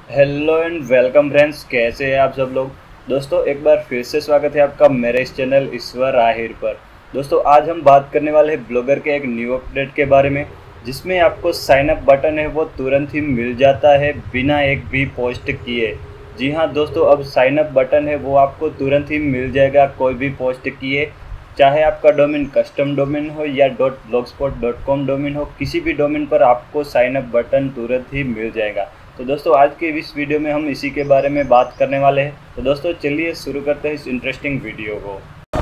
Hello and welcome friends, कैसे हैं आप सब लोग। दोस्तों एक बार फिर से स्वागत है आपका मेरे इस चैनल ईश्वर आहिर पर। दोस्तों आज हम बात करने वाले हैं ब्लॉगर के एक न्यू अपडेट के बारे में, जिसमें आपको साइन अप बटन है वो तुरंत ही मिल जाता है बिना एक भी पोस्ट किए। जी हाँ दोस्तों, अब साइन अप बटन है वो आपको तुरंत ही मिल जाएगा कोई भी पोस्ट किए। चाहे आपका डोमेन कस्टम डोमेन हो या .blogspot.com डोमेन हो, किसी भी डोमेन पर आपको साइन अप बटन तुरंत ही मिल जाएगा। तो दोस्तों आज के इस वीडियो में हम इसी के बारे में बात करने वाले हैं। तो दोस्तों चलिए शुरू करते हैं इस इंटरेस्टिंग वीडियो को।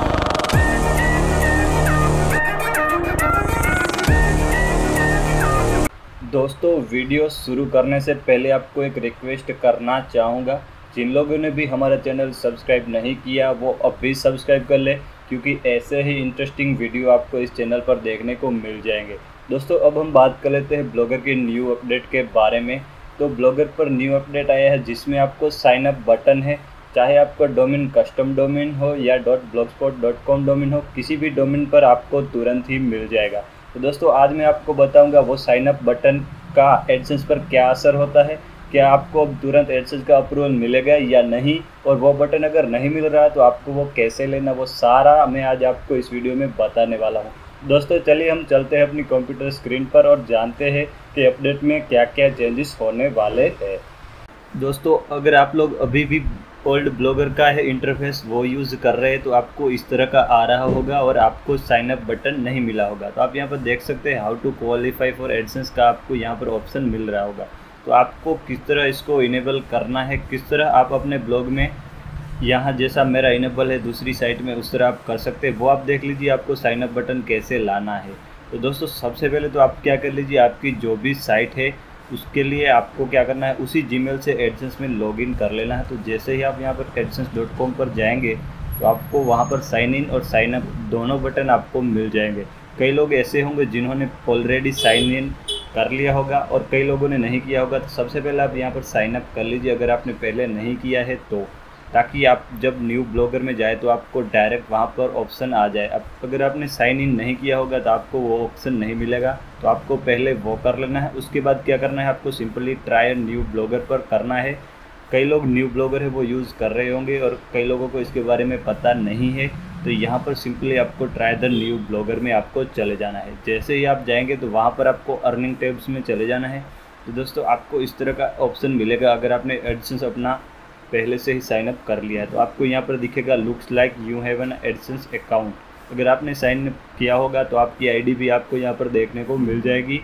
दोस्तों वीडियो शुरू करने से पहले आपको एक रिक्वेस्ट करना चाहूँगा, जिन लोगों ने भी हमारा चैनल सब्सक्राइब नहीं किया वो अब भी सब्सक्राइब कर ले, क्योंकि ऐसे ही इंटरेस्टिंग वीडियो आपको इस चैनल पर देखने को मिल जाएंगे। दोस्तों अब हम बात कर लेते हैं ब्लॉगर के न्यू अपडेट के बारे में। तो ब्लॉगर पर न्यू अपडेट आया है जिसमें आपको साइन अप बटन है, चाहे आपका डोमेन कस्टम डोमेन हो या .blogspot.com डोमेन हो, किसी भी डोमेन पर आपको तुरंत ही मिल जाएगा। तो दोस्तों आज मैं आपको बताऊंगा वो साइन अप बटन का एडसेंस पर क्या असर होता है, क्या आपको अब तुरंत एडसेंस का अप्रूवल मिलेगा या नहीं, और वो बटन अगर नहीं मिल रहा तो आपको वो कैसे लेना, वो सारा मैं आज आपको इस वीडियो में बताने वाला हूँ। दोस्तों चलिए हम चलते हैं अपनी कंप्यूटर स्क्रीन पर और जानते हैं कि अपडेट में क्या क्या चेंजेस होने वाले हैं। दोस्तों अगर आप लोग अभी भी ओल्ड ब्लॉगर का है इंटरफेस वो यूज़ कर रहे हैं तो आपको इस तरह का आ रहा होगा और आपको साइन अप बटन नहीं मिला होगा। तो आप यहाँ पर देख सकते हैं how to qualify for AdSense का आपको यहाँ पर ऑप्शन मिल रहा होगा। तो आपको किस तरह इसको इनेबल करना है, किस तरह आप अपने ब्लॉग में यहाँ जैसा मेरा इनेबल है दूसरी साइट में उस तरह आप कर सकते हैं, वो आप देख लीजिए आपको साइन अप बटन कैसे लाना है। तो दोस्तों सबसे पहले तो आप क्या कर लीजिए, आपकी जो भी साइट है उसके लिए आपको क्या करना है, उसी जीमेल से एडसेंस में लॉगिन कर लेना है। तो जैसे ही आप यहाँ पर adsense.com पर जाएंगे तो आपको वहाँ पर साइन इन और साइन अप दोनों बटन आपको मिल जाएंगे। कई लोग ऐसे होंगे जिन्होंने ऑलरेडी साइन इन कर लिया होगा और कई लोगों ने नहीं किया होगा। तो सबसे पहले आप यहाँ पर साइन अप कर लीजिए अगर आपने पहले नहीं किया है तो, ताकि आप जब न्यू ब्लॉगर में जाए तो आपको डायरेक्ट वहाँ पर ऑप्शन आ जाए। अब अगर आपने साइन इन नहीं किया होगा तो आपको वो ऑप्शन नहीं मिलेगा, तो आपको पहले वो कर लेना है। उसके बाद क्या करना है, आपको सिंपली ट्राई न्यू ब्लॉगर पर करना है। कई लोग न्यू ब्लॉगर है वो यूज़ कर रहे होंगे और कई लोगों को इसके बारे में पता नहीं है। तो यहाँ पर सिंपली आपको ट्राई द न्यू ब्लॉगर में आपको चले जाना है। जैसे ही आप जाएंगे तो वहाँ पर आपको अर्निंग टैब्स में चले जाना है। तो दोस्तों आपको इस तरह का ऑप्शन मिलेगा अगर आपने एडसेंस अपना पहले से ही साइन अप कर लिया है। तो आपको यहाँ पर दिखेगा looks like you have an AdSense account. अगर आपने साइन अप किया होगा तो आपकी आईडी भी आपको यहाँ पर देखने को मिल जाएगी,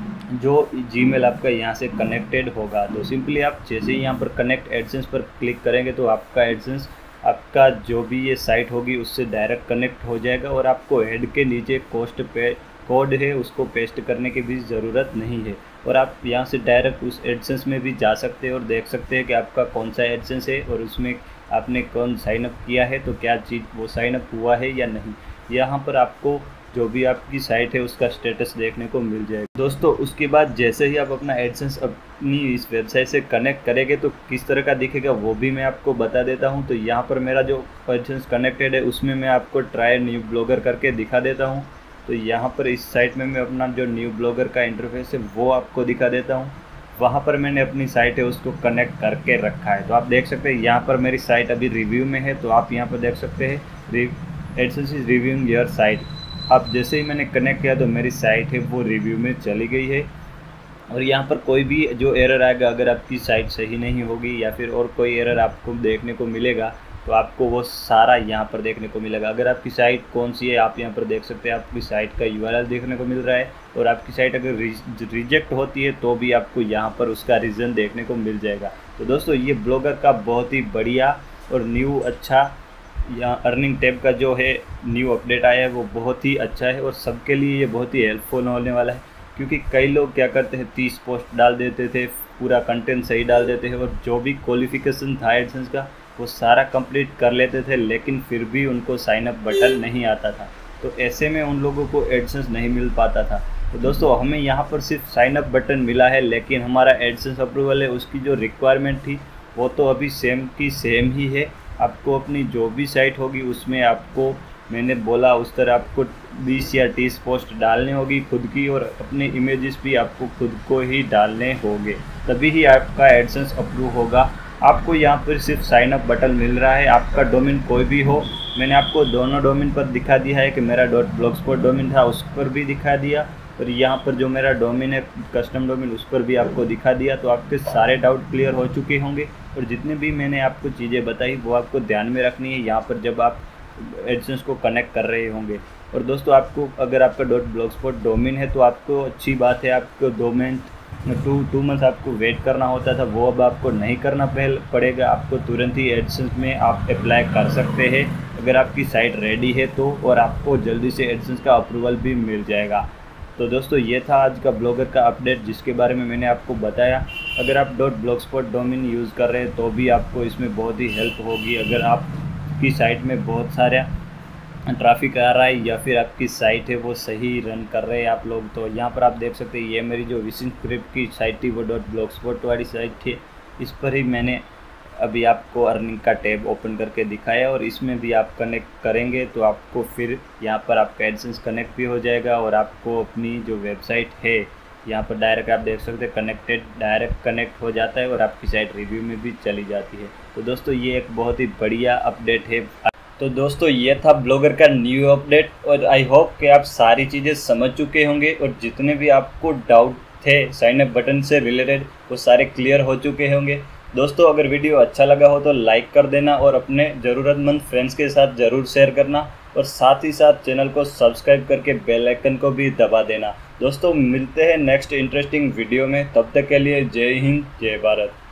जो जीमेल आपका यहाँ से कनेक्टेड होगा। तो सिंपली आप जैसे ही यहाँ पर कनेक्ट एडसेंस पर क्लिक करेंगे तो आपका एडसेंस आपका जो भी ये साइट होगी उससे डायरेक्ट कनेक्ट हो जाएगा और आपको हेड के नीचे कोड है उसको पेस्ट करने की भी ज़रूरत नहीं है। और आप यहाँ से डायरेक्ट उस एडसेंस में भी जा सकते हैं और देख सकते हैं कि आपका कौन सा एडसेंस है और उसमें आपने कौन साइन अप किया है, तो क्या चीज़ वो साइन अप हुआ है या नहीं। यहाँ पर आपको जो भी आपकी साइट है उसका स्टेटस देखने को मिल जाएगा। दोस्तों उसके बाद जैसे ही आप अपना एडसेंस अपनी इस वेबसाइट से कनेक्ट करेंगे तो किस तरह का दिखेगा वो भी मैं आपको बता देता हूँ। तो यहाँ पर मेरा जो एडसेंस कनेक्टेड है उसमें मैं आपको ट्राई न्यू ब्लॉगर करके दिखा देता हूँ। तो यहाँ पर इस साइट में मैं अपना जो न्यू ब्लॉगर का इंटरफेस है वो आपको दिखा देता हूँ। वहाँ पर मैंने अपनी साइट है उसको कनेक्ट करके रखा है। तो आप देख सकते हैं यहाँ पर मेरी साइट अभी रिव्यू में है। तो आप यहाँ पर देख सकते हैं AdSense is reviewing your site. अब जैसे ही मैंने कनेक्ट किया तो मेरी साइट है वो रिव्यू में चली गई है। और यहाँ पर कोई भी जो एरर आएगा, अगर आपकी साइट सही नहीं होगी या फिर और कोई एरर आपको देखने को मिलेगा तो आपको वो सारा यहाँ पर देखने को मिलेगा। अगर आपकी साइट कौन सी है आप यहाँ पर देख सकते हैं, आपकी साइट का यूआरएल देखने को मिल रहा है। और आपकी साइट अगर रिजेक्ट होती है तो भी आपको यहाँ पर उसका रीज़न देखने को मिल जाएगा। तो दोस्तों ये ब्लॉगर का बहुत ही बढ़िया और न्यू अच्छा यहाँ अर्निंग टैब का जो है न्यू अपडेट आया है वो बहुत ही अच्छा है और सबके लिए ये बहुत ही हेल्पफुल होने वाला है। क्योंकि कई लोग क्या करते हैं 30 पोस्ट डाल देते थे, पूरा कंटेंट सही डाल देते हैं और जो भी क्वालिफिकेशन था एडसेंस का वो सारा कंप्लीट कर लेते थे, लेकिन फिर भी उनको साइन अप बटन नहीं आता था। तो ऐसे में उन लोगों को एडसेंस नहीं मिल पाता था। तो दोस्तों हमें यहाँ पर सिर्फ साइन अप बटन मिला है, लेकिन हमारा एडसेंस अप्रूवल है उसकी जो रिक्वायरमेंट थी वो तो अभी सेम की सेम ही है। आपको अपनी जो भी साइट होगी उसमें आपको मैंने बोला उस तरह आपको 20 या 30 पोस्ट डालने होगी खुद की, और अपने इमेजेस भी आपको खुद को ही डालने होंगे, तभी ही आपका एडसेंस अप्रूव होगा। आपको यहाँ पर सिर्फ साइन अप बटन मिल रहा है। आपका डोमेन कोई भी हो, मैंने आपको दोनों डोमेन पर दिखा दिया है कि मेरा .blogspot डोमेन था उस पर भी दिखा दिया, और यहाँ पर जो मेरा डोमेन है कस्टम डोमेन उस पर भी आपको दिखा दिया। तो आपके सारे डाउट क्लियर हो चुके होंगे, और जितने भी मैंने आपको चीज़ें बताई वो आपको ध्यान में रखनी है यहाँ पर जब आप एडसेंस को कनेक्ट कर रहे होंगे। और दोस्तों आपको अगर आपका .blogspot डोमेन है तो आपको अच्छी बात है, आपको डोमेन 2 मंथ आपको वेट करना होता था, वो अब आपको नहीं करना पड़ेगा। आपको तुरंत ही एडसेंस में आप अप्लाई कर सकते हैं अगर आपकी साइट रेडी है तो, और आपको जल्दी से एडसेंस का अप्रूवल भी मिल जाएगा। तो दोस्तों ये था आज का ब्लॉगर का अपडेट जिसके बारे में मैंने आपको बताया। अगर आप .blogspot डोमेन यूज़ कर रहे हैं तो भी आपको इसमें बहुत ही हेल्प होगी। अगर आपकी साइट में बहुत सारा ट्रैफिक आ रहा है या फिर आपकी साइट है वो सही रन कर रहे हैं आप लोग, तो यहाँ पर आप देख सकते हैं ये मेरी जो विशिंग स्क्रिप्ट की साइट थी वो .blogspot वाली साइट थी। इस पर ही मैंने अभी आपको अर्निंग का टैब ओपन करके दिखाया, और इसमें भी आप कनेक्ट करेंगे तो आपको फिर यहाँ पर आपका एडसेंस कनेक्ट भी हो जाएगा, और आपको अपनी जो वेबसाइट है यहाँ पर डायरेक्ट आप देख सकते हैं डायरेक्ट कनेक्ट हो जाता है, और आपकी साइट रिव्यू में भी चली जाती है। तो दोस्तों ये एक बहुत ही बढ़िया अपडेट है। तो दोस्तों ये था ब्लॉगर का न्यू अपडेट, और आई होप कि आप सारी चीज़ें समझ चुके होंगे, और जितने भी आपको डाउट थे साइन अप बटन से रिलेटेड वो सारे क्लियर हो चुके होंगे। दोस्तों अगर वीडियो अच्छा लगा हो तो लाइक कर देना, और अपने ज़रूरतमंद फ्रेंड्स के साथ ज़रूर शेयर करना, और साथ ही साथ चैनल को सब्सक्राइब करके बेल आइकन को भी दबा देना। दोस्तों मिलते हैं नेक्स्ट इंटरेस्टिंग वीडियो में, तब तक के लिए जय हिंद जय भारत।